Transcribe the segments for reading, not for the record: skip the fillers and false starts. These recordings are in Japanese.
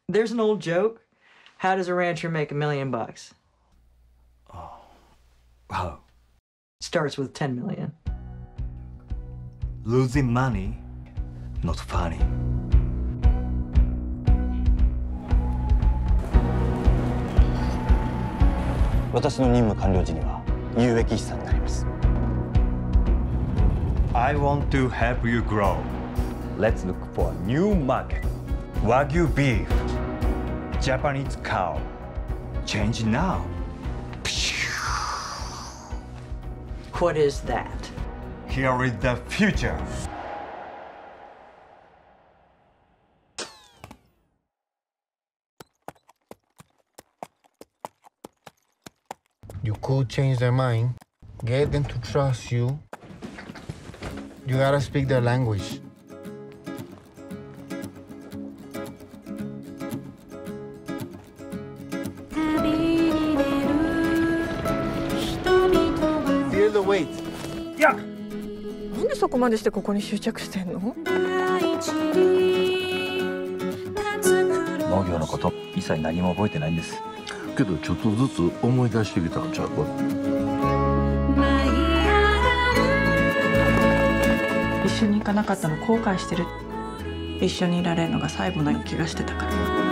There's an old joke. How does a rancher make $1 million? Oh. How? Starts with 10 million. Losing money, not funny. 私の任務完了時には有益資産になります。 I want to help you grow. Let's look for a new market. Wagyu beef, Japanese cow. Change now. What is that? Here is the future. 'You could change their mind, get them to trust you. You gotta speak their language. Feel the weight. Yeah. なんでそこまでしてここに執着してんの？ 農業のこと一切何も覚えてないんです。 けどちょっとずつ思い出してきたんちゃうか。 一緒に行かなかったの後悔してる。一緒にいられるのが最後の気がしてたから。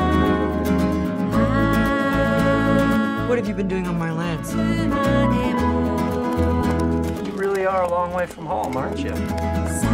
What have you been doing on my land? You really are a long way from home, aren't you?